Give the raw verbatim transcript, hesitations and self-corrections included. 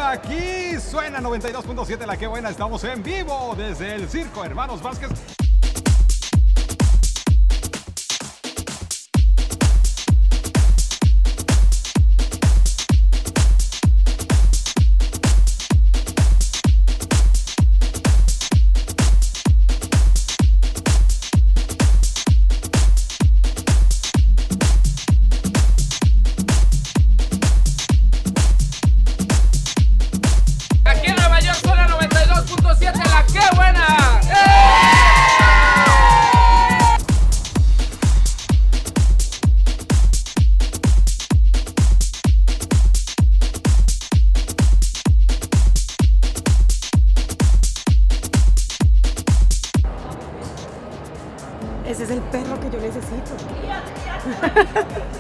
Aquí suena noventa y dos punto siete la Que Buena. Estamos en vivo desde el circo Hermanos Vazquez. Ese es el perro que yo necesito.